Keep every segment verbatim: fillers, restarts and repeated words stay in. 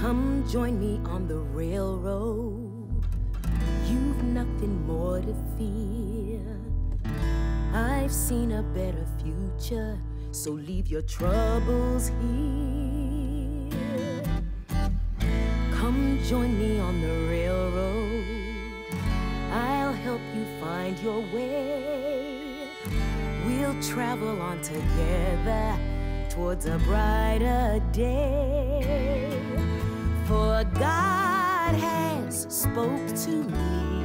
Come join me on the railroad. You've nothing more to fear. I've seen a better future, so leave your troubles here. Come join me on the railroad. I'll help you find your way. We'll travel on together towards a brighter day. For God has spoke to me,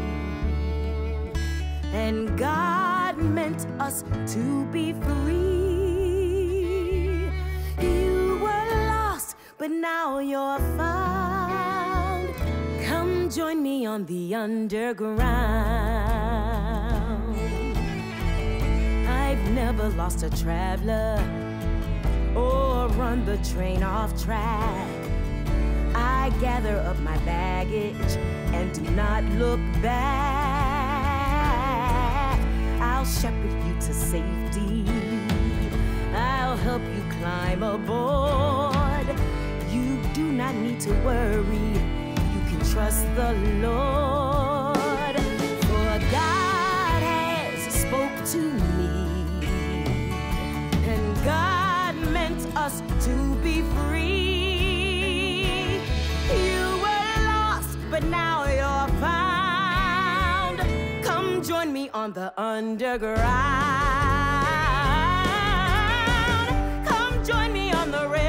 and God meant us to be free. You were lost, but now you're found. Come join me on the underground. I've never lost a traveler or run the train off track. I gather up my baggage and do not look back. I'll shepherd you to safety. I'll help you climb aboard. You do not need to worry. You can trust the Lord. For God has spoke to me, and God meant us to be free. But now you're found. Come join me on the underground. Come join me on the